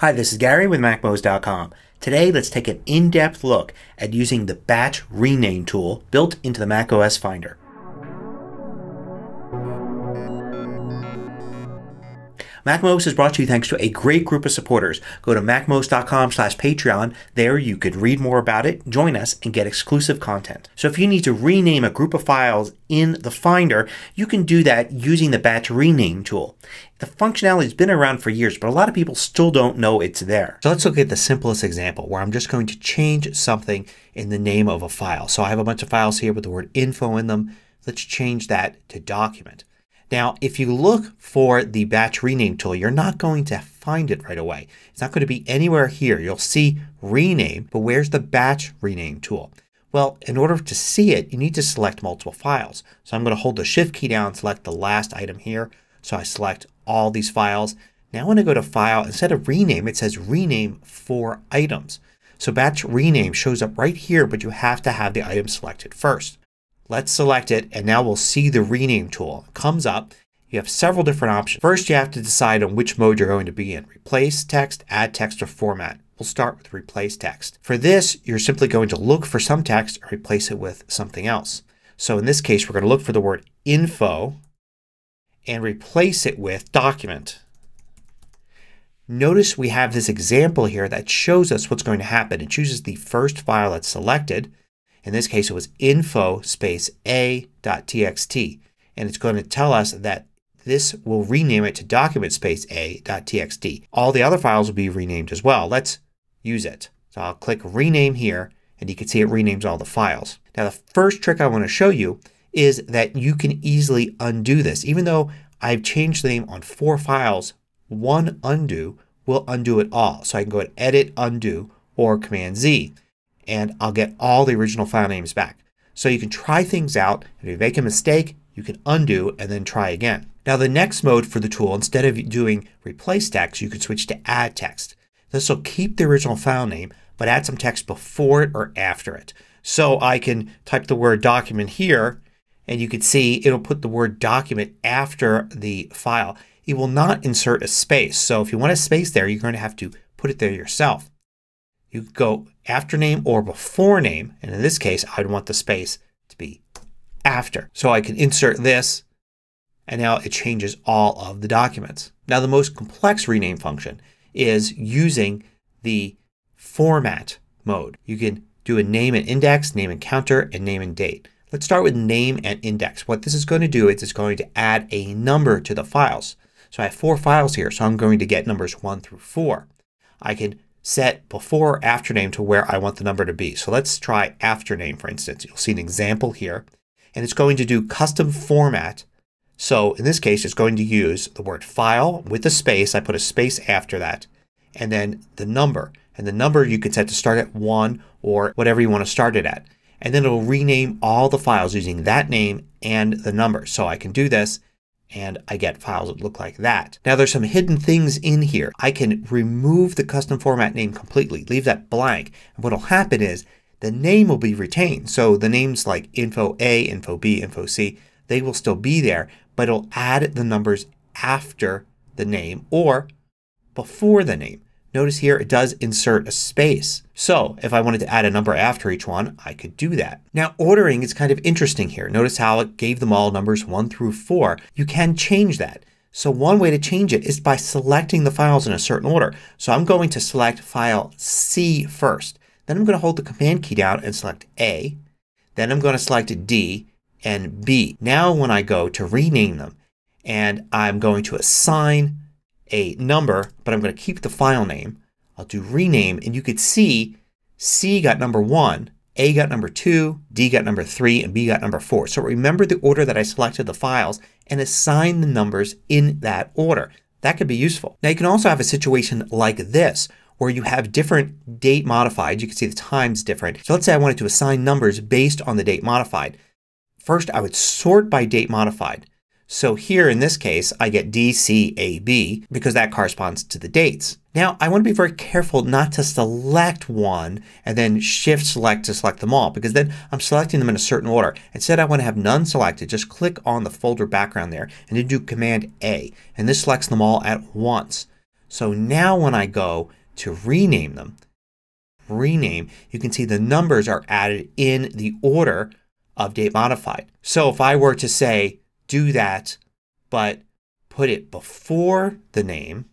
Hi, this is Gary with MacMost.com. Today let's take an in-depth look at using the batch rename tool built into the macOS Finder. MacMost is brought to you thanks to a great group of supporters. Go to MacMost.com/Patreon. There you could read more about it, join us, and get exclusive content. So if you need to rename a group of files in the Finder, you can do that using the batch rename tool. The functionality has been around for years, but a lot of people still don't know it's there. So let's look at the simplest example where I'm just going to change something in the name of a file. So I have a bunch of files here with the word info in them. Let's change that to document. Now if you look for the batch rename tool, you're not going to find it right away. It's not going to be anywhere here. You'll see rename, but where's the batch rename tool? Well, in order to see it, you need to select multiple files. So I'm going to hold the Shift key down and select the last item here. So I select all these files. Now when I go to File, instead of rename, it says rename for items. So batch rename shows up right here, but you have to have the item selected first. Let's select it and now we'll see the rename tool. It comes up. You have several different options. First you have to decide on which mode you're going to be in. Replace text, add text, or format. We'll start with replace text. For this you're simply going to look for some text and replace it with something else. So in this case we're going to look for the word info and replace it with document. Notice we have this example here that shows us what's going to happen. It chooses the first file that's selected. In this case it was info space a.txt and it's going to tell us that this will rename it to document space a.txt. All the other files will be renamed as well. Let's use it. So I'll click rename here and you can see it renames all the files. Now the first trick I want to show you is that you can easily undo this. Even though I've changed the name on 4 files, one undo will undo it all. So I can go to Edit, Undo, or Command Z and I'll get all the original file names back. So you can try things out. If you make a mistake you can undo and then try again. Now the next mode for the tool, instead of doing replace text, you can switch to add text. This will keep the original file name but add some text before it or after it. So I can type the word document here and you can see it'll put the word document after the file. It will not insert a space. So if you want a space there you're going to have to put it there yourself. You could go after name or before name, and in this case I'd want the space to be after. So I can insert this and now it changes all of the documents. Now the most complex rename function is using the format mode. You can do a name and index, name and counter, and name and date. Let's start with name and index. What this is going to do is it's going to add a number to the files. So I have 4 files here so I'm going to get numbers 1 through 4. I can set before or after name to where I want the number to be. So let's try after name for instance. You'll see an example here and it's going to do custom format. So in this case it's going to use the word file with a space. I put a space after that and then the number. And the number you can set to start at 1 or whatever you want to start it at. And then it will rename all the files using that name and the number. So I can do this and I get files that look like that. Now there's some hidden things in here. I can remove the custom format name completely. Leave that blank. And what will happen is the name will be retained. So the names like info A, info B, info C, they will still be there. But it'll add the numbers after the name or before the name. Notice here it does insert a space. So if I wanted to add a number after each one I could do that. Now ordering is kind of interesting here. Notice how it gave them all numbers 1 through 4. You can change that. So one way to change it is by selecting the files in a certain order. So I'm going to select file C first. Then I'm going to hold the Command key down and select A. Then I'm going to select D and B. Now when I go to rename them and I'm going to assign a number but I'm going to keep the file name. I'll do rename and you could see C got number 1, A got number 2, D got number 3, and B got number 4. So remember the order that I selected the files and assign the numbers in that order. That could be useful. Now you can also have a situation like this where you have different date modified. You can see the time's different. So let's say I wanted to assign numbers based on the date modified. First I would sort by date modified. So here in this case I get DCAB because that corresponds to the dates. Now I want to be very careful not to select one and then shift select to select them all because then I'm selecting them in a certain order. Instead I want to have none selected. Just click on the folder background there and then do Command A and this selects them all at once. So now when I go to rename them, you can see the numbers are added in the order of date modified. So if I were to say do that but put it before the name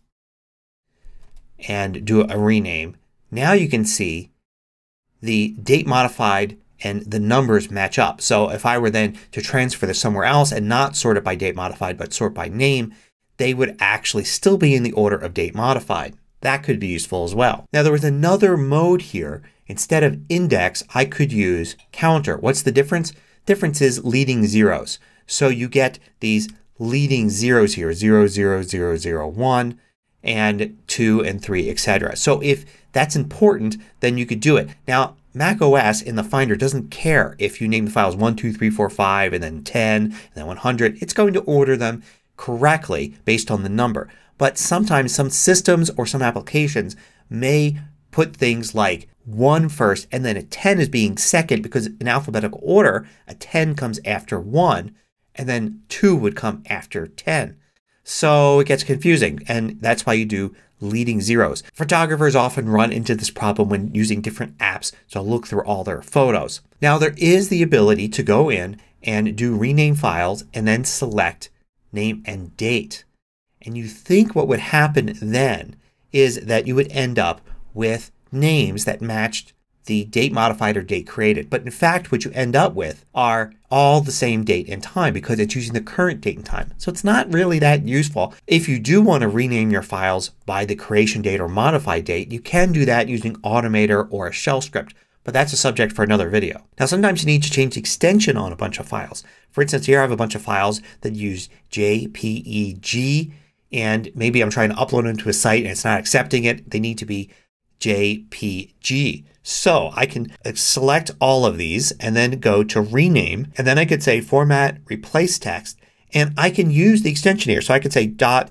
and do a rename, now you can see the date modified and the numbers match up. So if I were then to transfer this somewhere else and not sort it by date modified but sort by name, they would actually still be in the order of date modified. That could be useful as well. Now there was another mode here. Instead of index I could use counter. What's the difference? Difference is leading zeros. So you get these leading zeros here, 0, 0, 0, 0, 1 and 2 and 3, etc. So if that's important then you could do it. Now macOS in the Finder doesn't care if you name the files 1, 2, 3, 4, 5 and then 10 and then 100. It's going to order them correctly based on the number. But sometimes some systems or some applications may put things like 1 first and then a 10 is being second because in alphabetical order a 10 comes after 1 and then 2 would come after 10. So it gets confusing and that's why you do leading zeros. Photographers often run into this problem when using different apps to look through all their photos. Now there is the ability to go in and do rename files and then select name and date. And you think what would happen then is that you would end up with names that matched the date modified or date created. But in fact what you end up with are all the same date and time because it's using the current date and time. So it's not really that useful. If you do want to rename your files by the creation date or modified date, you can do that using Automator or a shell script. But that's a subject for another video. Now sometimes you need to change the extension on a bunch of files. For instance, here I have a bunch of files that use JPEG and maybe I'm trying to upload them to a site and it's not accepting it. They need to be JPG. So I can select all of these and then go to rename and then I could say format replace text and I can use the extension here. So I could say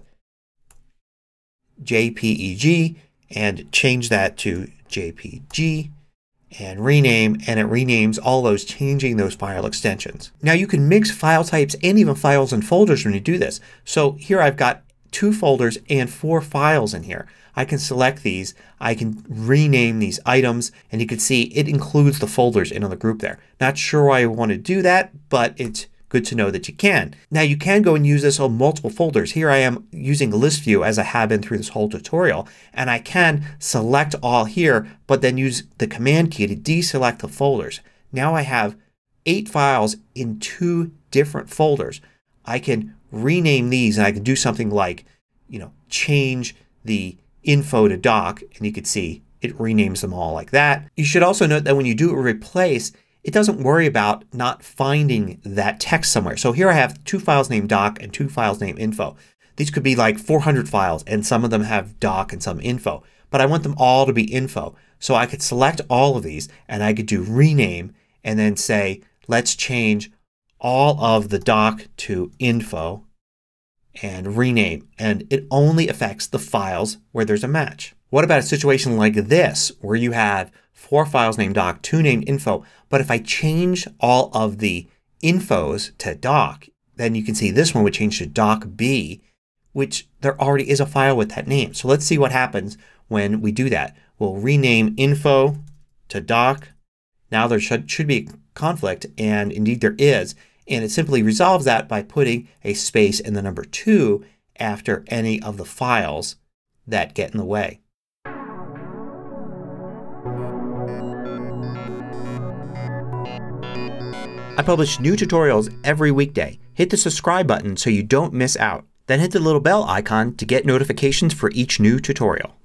.jpeg and change that to JPG and rename and it renames all those changing those file extensions. Now you can mix file types and even files and folders when you do this. So here I've got 2 folders and 4 files in here. I can select these. I can rename these items and you can see it includes the folders in the group there. Not sure why I want to do that but it's good to know that you can. Now you can go and use this on multiple folders. Here I am using a list view as I have been through this whole tutorial and I can select all here but then use the command key to deselect the folders. Now I have 8 files in 2 different folders. I can rename these and I can do something like change the info to doc and you can see it renames them all like that. You should also note that when you do a replace it doesn't worry about not finding that text somewhere. So here I have 2 files named doc and 2 files named info. These could be like 400 files and some of them have doc and some info. But I want them all to be info. So I could select all of these and I could do rename and then say let's change all of the doc to info and rename and it only affects the files where there's a match. What about a situation like this where you have 4 files named doc, 2 named info, but if I change all of the infos to doc then you can see this one would change to docb, which there already is a file with that name. So let's see what happens when we do that. We'll rename info to doc. Now there should be a conflict and indeed there is. And it simply resolves that by putting a space in the number 2 after any of the files that get in the way. I publish new tutorials every weekday. Hit the subscribe button so you don't miss out. Then hit the little bell icon to get notifications for each new tutorial.